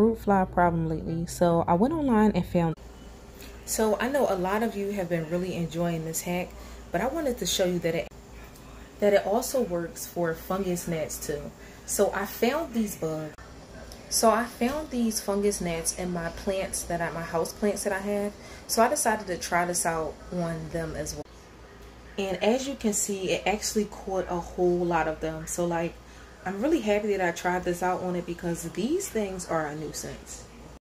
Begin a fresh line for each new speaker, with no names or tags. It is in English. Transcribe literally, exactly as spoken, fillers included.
fruit fly problem lately, so I went online and found. So I know a lot of you have been really enjoying this hack, but I wanted to show you that it that it also works for fungus gnats too. So I found these bugs. So I found these fungus gnats in my plants that I, my house plants that I have. So I decided to try this out on them as well. And as you can see, it actually caught a whole lot of them. So like, I'm really happy that I tried this out on it because these things are a nuisance.